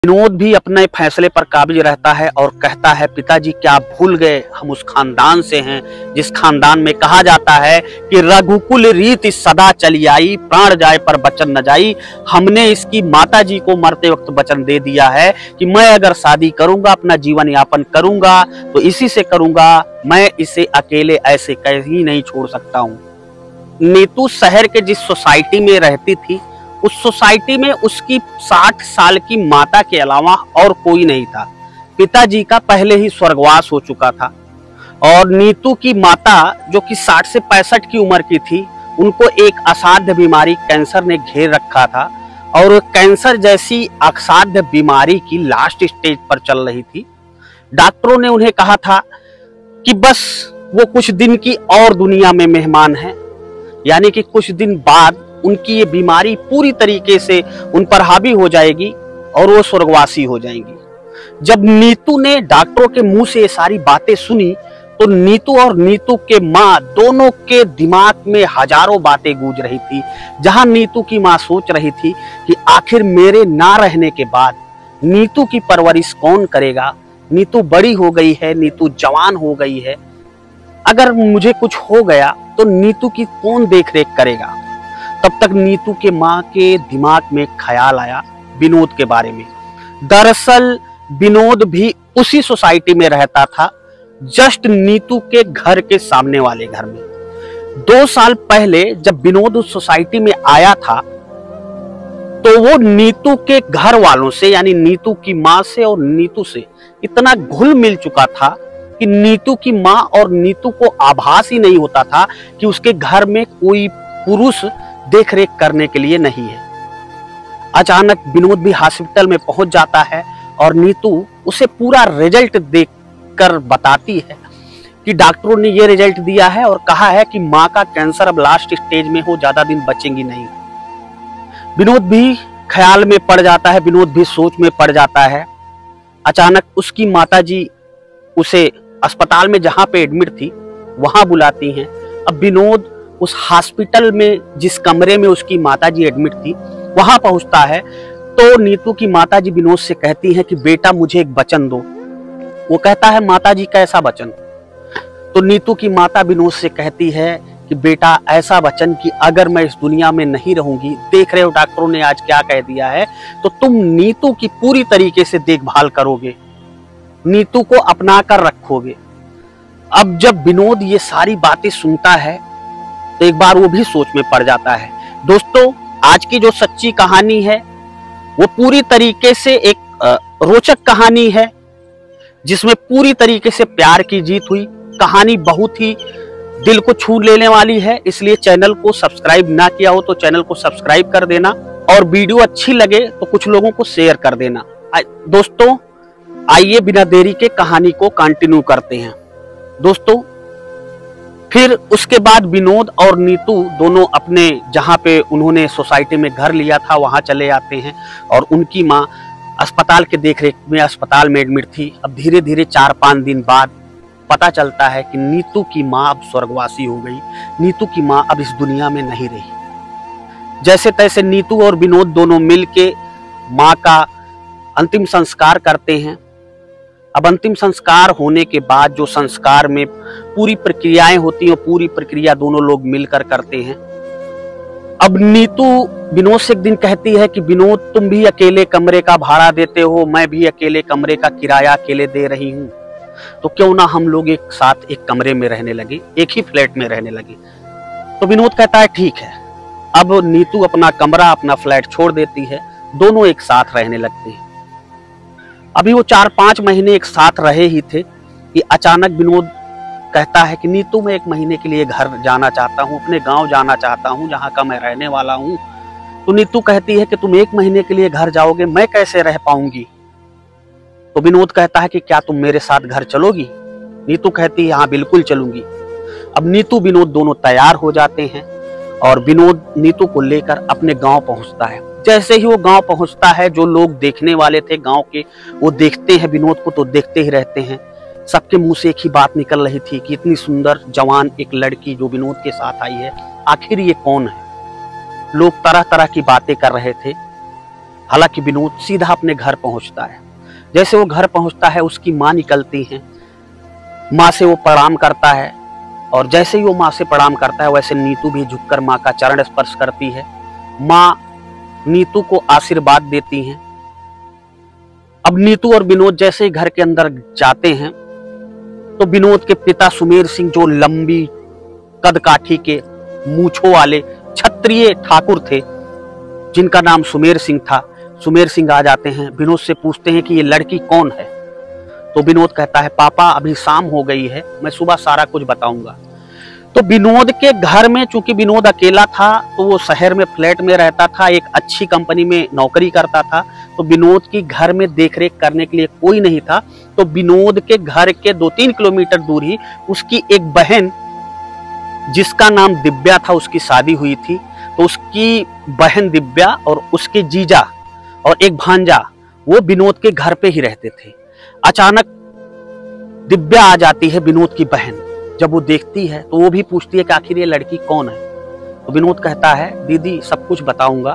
विनोद भी अपने फैसले पर काबिज रहता है और कहता है, पिताजी क्या आप भूल गए, हम उस खानदान से हैं जिस खानदान में कहा जाता है कि रघुकुल रीति सदा चली आई, प्राण जाए पर वचन न जाई। हमने इसकी माताजी को मरते वक्त वचन दे दिया है कि मैं अगर शादी करूंगा, अपना जीवन यापन करूंगा तो इसी से करूंगा, मैं इसे अकेले ऐसे कहीं नहीं छोड़ सकता हूँ। नीतू शहर के जिस सोसाइटी में रहती थी, उस सोसाइटी में उसकी 60 साल की माता के अलावा और कोई नहीं था। पिताजी का पहले ही स्वर्गवास हो चुका था और नीतू की माता जो कि 60 से 65 की उम्र की थी, उनको एक असाध्य बीमारी कैंसर ने घेर रखा था और कैंसर जैसी असाध्य बीमारी की लास्ट स्टेज पर चल रही थी। डॉक्टरों ने उन्हें कहा था कि बस वो कुछ दिन की और दुनिया में मेहमान है, यानी कि कुछ दिन बाद उनकी ये बीमारी पूरी तरीके से उन पर हावी हो जाएगी और वो स्वर्गवासी हो जाएंगी। जब नीतू ने डॉक्टरों के मुंह से ये सारी बातें सुनी तो नीतू और नीतू के माँ दोनों के दिमाग में हजारों बातें गूंज रही थी। जहां नीतू की माँ सोच रही थी कि आखिर मेरे ना रहने के बाद नीतू की परवरिश कौन करेगा, नीतू बड़ी हो गई है, नीतू जवान हो गई है, अगर मुझे कुछ हो गया तो नीतू की कौन देख रेख करेगा। तब तक नीतू के माँ के दिमाग में ख्याल आया विनोद के बारे में। दरअसल विनोद भी उसी सोसाइटी में रहता था, जस्ट नीतू के घर के सामने वाले घर में। 2 साल पहले जब विनोद उस सोसाइटी में आया था तो वो नीतू के घर वालों से, यानी नीतू की माँ से और नीतू से इतना घुल मिल चुका था कि नीतू की माँ और नीतू को आभास ही नहीं होता था कि उसके घर में कोई पुरुष देख रेख करने के लिए नहीं है। अचानक विनोद भी हॉस्पिटल में पहुंच जाता है और नीतू उसे पूरा रिजल्ट देखकर बताती है कि डॉक्टरों ने ये रिजल्ट दिया है और कहा है कि माँ का कैंसर अब लास्ट स्टेज में हो, ज्यादा दिन बचेंगी नहीं। विनोद भी ख्याल में पड़ जाता है, विनोद भी सोच में पड़ जाता है। अचानक उसकी माताजी उसे अस्पताल में जहां पे एडमिट थी वहां बुलाती हैं। अब विनोद उस हॉस्पिटल में जिस कमरे में उसकी माताजी एडमिट थी वहां पहुंचता है तो नीतू की माताजी विनोद से कहती हैं कि बेटा मुझे एक वचन दो। वो कहता है, माताजी कैसा वचन? तो नीतू की माता विनोद से कहती है कि बेटा ऐसा वचन कि अगर मैं इस दुनिया में नहीं रहूंगी, देख रहे हो डॉक्टरों ने आज क्या कह दिया है, तो तुम नीतू की पूरी तरीके से देखभाल करोगे, नीतू को अपना कर रखोगे। अब जब विनोद ये सारी बातें सुनता है तो एक बार वो भी सोच में पड़ जाता है। दोस्तों, आज की जो सच्ची कहानी है वो पूरी तरीके से एक रोचक कहानी है जिसमें पूरी तरीके से प्यार की जीत हुई। कहानी बहुत ही दिल को छू लेने वाली है, इसलिए चैनल को सब्सक्राइब ना किया हो तो चैनल को सब्सक्राइब कर देना और वीडियो अच्छी लगे तो कुछ लोगों को शेयर कर देना। दोस्तों, आइए बिना देरी के कहानी को कंटिन्यू करते हैं। दोस्तों, फिर उसके बाद विनोद और नीतू दोनों अपने जहां पे उन्होंने सोसाइटी में घर लिया था वहां चले जाते हैं और उनकी माँ अस्पताल के देखरेख में अस्पताल में एडमिट थी। अब धीरे धीरे 4-5 दिन बाद पता चलता है कि नीतू की माँ अब स्वर्गवासी हो गई, नीतू की माँ अब इस दुनिया में नहीं रही। जैसे तैसे नीतू और विनोद दोनों मिल के माँ का अंतिम संस्कार करते हैं। अब अंतिम संस्कार होने के बाद जो संस्कार में पूरी प्रक्रियाएं होती हैं, पूरी प्रक्रिया दोनों लोग मिलकर करते हैं। अब नीतू विनोद से एक दिन कहती है कि विनोद, तुम भी अकेले कमरे का भाड़ा देते हो, मैं भी अकेले कमरे का किराया अकेले दे रही हूँ, तो क्यों ना हम लोग एक साथ एक कमरे में रहने लगे, एक ही फ्लैट में रहने लगे। तो विनोद कहता है ठीक है। अब नीतू अपना कमरा अपना फ्लैट छोड़ देती है, दोनों एक साथ रहने लगते हैं। अभी वो 4-5 महीने एक साथ रहे ही थे कि अचानक विनोद कहता है कि नीतू, मैं 1 महीने के लिए घर जाना चाहता हूँ, अपने गांव जाना चाहता हूँ जहाँ का मैं रहने वाला हूँ। तो नीतू कहती है कि तुम 1 महीने के लिए घर जाओगे, मैं कैसे रह पाऊंगी? तो विनोद कहता है कि क्या तुम मेरे साथ घर चलोगी? नीतू कहती है हाँ बिल्कुल चलूंगी। अब नीतू विनोद दोनों तैयार हो जाते हैं और विनोद नीतू को लेकर अपने गाँव पहुँचता है। जैसे ही वो गांव पहुंचता है, जो लोग देखने वाले थे गांव के, वो देखते हैं विनोद को तो देखते ही रहते हैं। सबके मुंह से एक ही बात निकल रही थी कि इतनी सुंदर जवान एक लड़की जो विनोद के साथ आई है, आखिर ये कौन है? लोग तरह तरह की बातें कर रहे थे। हालांकि विनोद सीधा अपने घर पहुंचता है। जैसे वो घर पहुंचता है उसकी माँ निकलती है, माँ से वो प्रणाम करता है और जैसे ही वो माँ से प्रणाम करता है वैसे नीतू भी झुककर माँ का चरण स्पर्श करती है। माँ नीतू को आशीर्वाद देती हैं। अब नीतू और विनोद जैसे ही घर के अंदर जाते हैं तो विनोद के पिता सुमेर सिंह, जो लंबी कदकाठी के मूंछों वाले क्षत्रिय ठाकुर थे जिनका नाम सुमेर सिंह था, सुमेर सिंह आ जाते हैं। विनोद से पूछते हैं कि ये लड़की कौन है। तो विनोद कहता है, पापा अभी शाम हो गई है, मैं सुबह सारा कुछ बताऊंगा। तो विनोद के घर में, चूंकि विनोद अकेला था तो वो शहर में फ्लैट में रहता था, एक अच्छी कंपनी में नौकरी करता था, तो विनोद की घर में देखरेख करने के लिए कोई नहीं था। तो विनोद के घर के 2-3 किलोमीटर दूर ही उसकी एक बहन जिसका नाम दिव्या था, उसकी शादी हुई थी। तो उसकी बहन दिव्या और उसके जीजा और एक भांजा वो विनोद के घर पे ही रहते थे। अचानक दिव्या आ जाती है, विनोद की बहन। जब वो देखती है तो वो भी पूछती है कि आखिर ये लड़की कौन है। तो विनोद कहता है, दीदी सब कुछ बताऊंगा।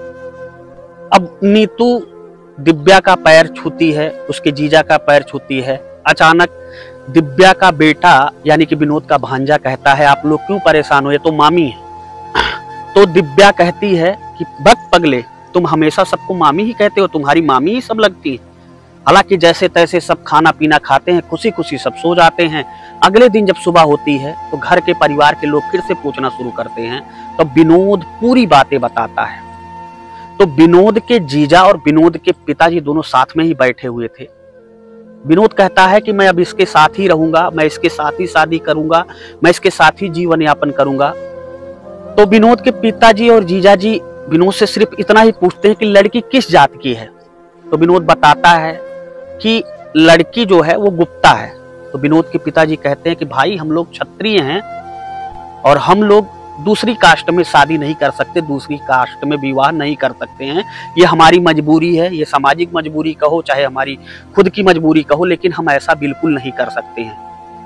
अब नीतू दिव्या का पैर छूती है, उसके जीजा का पैर छूती है। अचानक दिव्या का बेटा यानी कि विनोद का भांजा कहता है, आप लोग क्यों परेशान हो, ये तो मामी है। तो दिव्या कहती है कि बक पगले, तुम हमेशा सबको मामी ही कहते हो, तुम्हारी मामी ही सब लगती है। हालांकि जैसे तैसे सब खाना पीना खाते हैं, खुशी खुशी सब सो जाते हैं। अगले दिन जब सुबह होती है तो घर के परिवार के लोग फिर से पूछना शुरू करते हैं। तो विनोद पूरी बातें बताता है। तो विनोद के जीजा और विनोद के पिताजी दोनों साथ में ही बैठे हुए थे। विनोद कहता है कि मैं अब इसके साथ ही रहूंगा, मैं इसके साथ ही शादी करूंगा, मैं इसके साथ ही जीवन यापन करूंगा। तो विनोद के पिताजी और जीजा जी विनोद से सिर्फ इतना ही पूछते हैं कि लड़की किस जात की है। तो विनोद बताता है कि लड़की जो है वो गुप्ता है। तो विनोद के पिताजी कहते हैं कि भाई हम लोग क्षत्रिय हैं और हम लोग दूसरी कास्ट में शादी नहीं कर सकते, दूसरी कास्ट में विवाह नहीं कर सकते हैं, ये हमारी मजबूरी है, ये सामाजिक मजबूरी कहो चाहे हमारी खुद की मजबूरी कहो, लेकिन हम ऐसा बिल्कुल नहीं कर सकते हैं।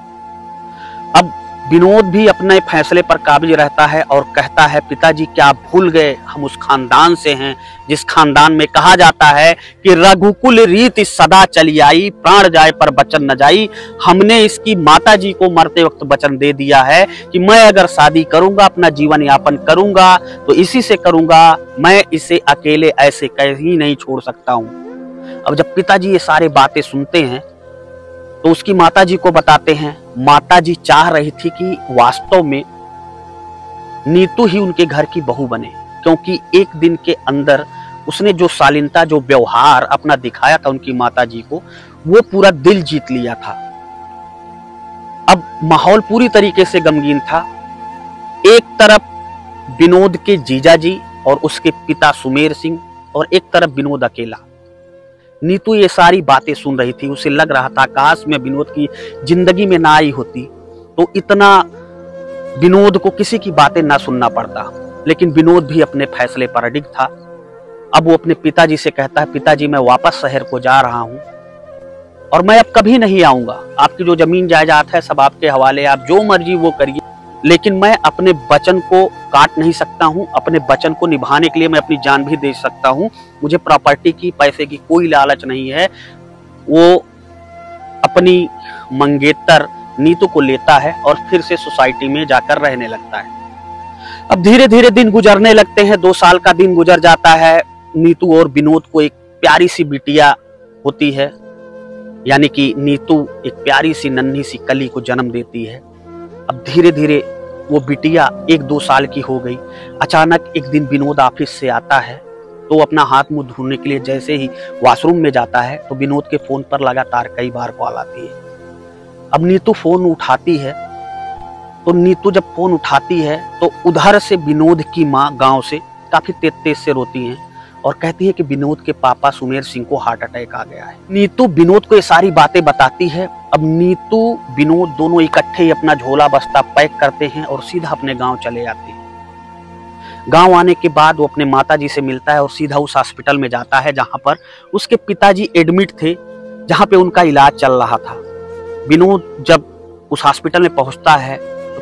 अब विनोद भी अपने फैसले पर काबिज रहता है और कहता है, पिताजी क्या आप भूल गए, हम उस खानदान से हैं जिस खानदान में कहा जाता है कि रघुकुल रीत सदा चली आई, प्राण जाए पर बचन न जाई। हमने इसकी माताजी को मरते वक्त वचन दे दिया है कि मैं अगर शादी करूंगा, अपना जीवन यापन करूंगा तो इसी से करूंगा, मैं इसे अकेले ऐसे कहीं नहीं छोड़ सकता हूं। अब जब पिताजी ये सारी बातें सुनते हैं तो उसकी माताजी को बताते हैं। माताजी चाह रही थी कि वास्तव में नीतू ही उनके घर की बहू बने, क्योंकि एक दिन के अंदर उसने जो शालीनता, जो व्यवहार अपना दिखाया था उनकी माताजी को, वो पूरा दिल जीत लिया था। अब माहौल पूरी तरीके से गमगीन था। एक तरफ विनोद के जीजाजी और उसके पिता सुमेर सिंह और एक तरफ विनोद अकेला। नीतू ये सारी बातें सुन रही थी, उसे लग रहा था काश में विनोद की जिंदगी में ना आई होती तो इतना विनोद को किसी की बातें ना सुनना पड़ता। लेकिन विनोद भी अपने फैसले पर अडिग था। अब वो अपने पिताजी से कहता है, पिताजी मैं वापस शहर को जा रहा हूं और मैं अब कभी नहीं आऊंगा, आपकी जो जमीन जायदाद है सब आपके हवाले, आप जो मर्जी वो करिए, लेकिन मैं अपने वचन को काट नहीं सकता हूं। अपने वचन को निभाने के लिए मैं अपनी जान भी दे सकता हूं। मुझे प्रॉपर्टी की, पैसे की कोई लालच नहीं है। वो अपनी मंगेतर नीतू को लेता है और फिर से सोसाइटी में जाकर रहने लगता है। अब धीरे धीरे दिन गुजरने लगते हैं। 2 साल का दिन गुजर जाता है। नीतू और विनोद को एक प्यारी सी बिटिया होती है, यानी कि नीतू एक प्यारी सी नन्ही सी कली को जन्म देती है। अब धीरे धीरे वो बिटिया 1-2 साल की हो गई। अचानक एक दिन विनोद ऑफिस से आता है तो अपना हाथ मुंह धोने के लिए जैसे ही वॉशरूम में जाता है तो विनोद के फोन पर लगातार कई बार कॉल आती है। अब नीतू फोन उठाती है तो नीतू जब फोन उठाती है तो उधर से विनोद की माँ गांव से काफी तेज से रोती हैं और कहती है कि विनोद के पापा सुमेर सिंह को हार्ट अटैक आ गया है। नीतू विनोद को ये सारी बातें बताती है। अब नीतू विनोद दोनों इकट्ठे ही अपना झोला बस्ता पैक करते हैं और सीधा अपने गांव चले जाते हैं। गांव आने के बाद वो अपने माताजी से मिलता है और सीधा उस हॉस्पिटल में जाता है जहां पर उसके पिताजी एडमिट थे, जहां पे उनका इलाज चल रहा था। विनोद जब उस हॉस्पिटल में पहुंचता है तो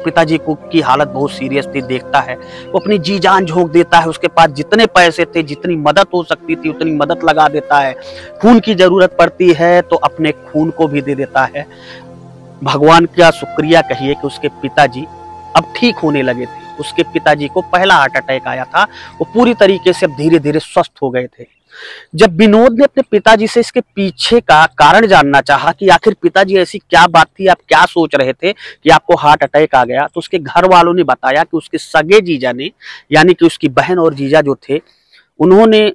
पिताजी को की हालत बहुत सीरियस थी, देखता है वो अपनी जी जान झोंक देता है। उसके पास जितने पैसे थे, जितनी मदद हो सकती थी उतनी मदद लगा देता है। खून की जरूरत पड़ती है तो अपने खून को भी दे देता है। भगवान का शुक्रिया कहिए कि उसके पिताजी अब ठीक होने लगे थे। उसके पिताजी को पहला हार्ट अटैक आया था, वो पूरी तरीके से अब धीरे धीरे स्वस्थ हो गए थे। जब विनोद ने अपने पिताजी से इसके पीछे का कारण जानना चाहा कि आखिर पिताजी ऐसी क्या बात थी, आप क्या सोच रहे थे कि आपको हार्ट अटैक आ गया, तो उसके घर वालों ने बताया कि उसके सगे जीजा ने, यानी कि उसकी बहन और जीजा जो थे, उन्होंने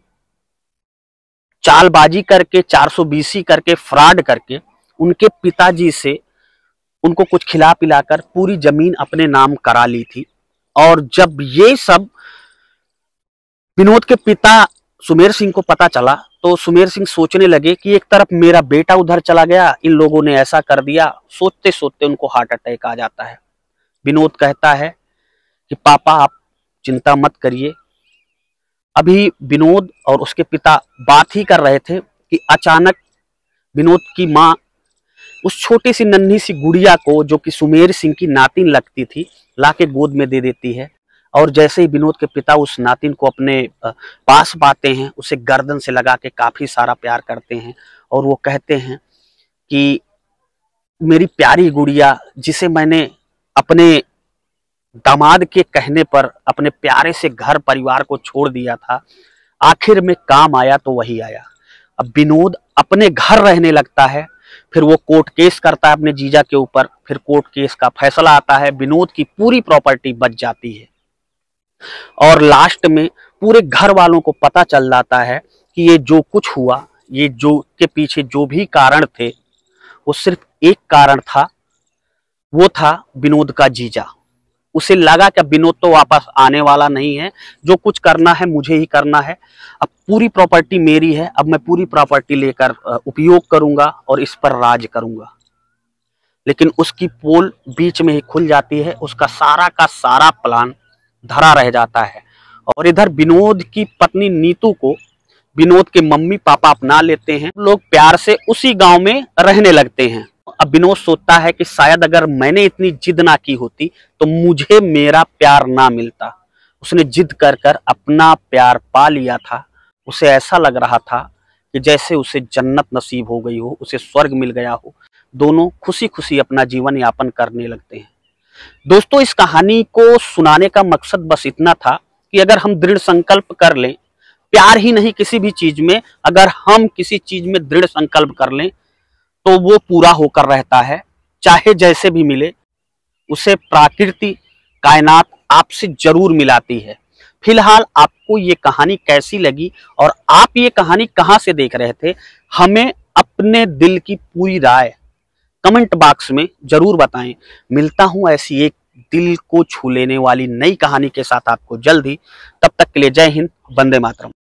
चालबाजी करके, 420 करके, फ्रॉड करके उनके पिताजी से उनको कुछ खिला पिलाकर पूरी जमीन अपने नाम करा ली थी। और जब ये सब विनोद के पिता सुमेर सिंह को पता चला तो सुमेर सिंह सोचने लगे कि एक तरफ मेरा बेटा उधर चला गया, इन लोगों ने ऐसा कर दिया। सोचते सोचते उनको हार्ट अटैक आ जाता है। विनोद कहता है कि पापा आप चिंता मत करिए। अभी विनोद और उसके पिता बात ही कर रहे थे कि अचानक विनोद की माँ उस छोटी सी नन्ही सी गुड़िया को, जो कि सुमेर सिंह की नातिन लगती थी, लाके गोद में दे देती है। और जैसे ही विनोद के पिता उस नातिन को अपने पास पाते हैं, उसे गर्दन से लगा के काफी सारा प्यार करते हैं और वो कहते हैं कि मेरी प्यारी गुड़िया, जिसे मैंने अपने दामाद के कहने पर अपने प्यारे से घर परिवार को छोड़ दिया था, आखिर में काम आया तो वही आया। अब विनोद अपने घर रहने लगता है। फिर वो कोर्ट केस करता है अपने जीजा के ऊपर। फिर कोर्ट केस का फैसला आता है, विनोद की पूरी प्रॉपर्टी बच जाती है। और लास्ट में पूरे घर वालों को पता चल जाता है कि ये जो कुछ हुआ, ये जो के पीछे जो भी कारण थे, वो सिर्फ एक कारण था, वो था विनोद का जीजा। उसे लगा कि विनोद तो वापस आने वाला नहीं है, जो कुछ करना है मुझे ही करना है, अब पूरी प्रॉपर्टी मेरी है, अब मैं पूरी प्रॉपर्टी लेकर उपयोग करूंगा और इस पर राज करूंगा। लेकिन उसकी पोल बीच में ही खुल जाती है, उसका सारा का सारा प्लान धरा रह जाता है। और इधर विनोद की पत्नी नीतू को विनोद के मम्मी पापा अपना लेते हैं। लोग प्यार से उसी गांव में रहने लगते हैं। अब विनोद सोचता है कि शायद अगर मैंने इतनी जिद ना की होती तो मुझे मेरा प्यार ना मिलता। उसने जिद कर कर अपना प्यार पा लिया था। उसे ऐसा लग रहा था कि जैसे उसे जन्नत नसीब हो गई हो, उसे स्वर्ग मिल गया हो। दोनों खुशी खुशी अपना जीवन यापन करने लगते हैं। दोस्तों, इस कहानी को सुनाने का मकसद बस इतना था कि अगर हम दृढ़ संकल्प कर लें, प्यार ही नहीं किसी भी चीज में, अगर हम किसी चीज में दृढ़ संकल्प कर लें तो वो पूरा होकर रहता है, चाहे जैसे भी मिले। उसे प्रकृति, कायनात आपसे जरूर मिलाती है। फिलहाल आपको ये कहानी कैसी लगी और आप ये कहानी कहां से देख रहे थे, हमें अपने दिल की पूरी राय कमेंट बॉक्स में जरूर बताएं। मिलता हूं ऐसी एक दिल को छू लेने वाली नई कहानी के साथ आपको जल्द ही। तब तक के लिए जय हिंद, वंदे मातरम।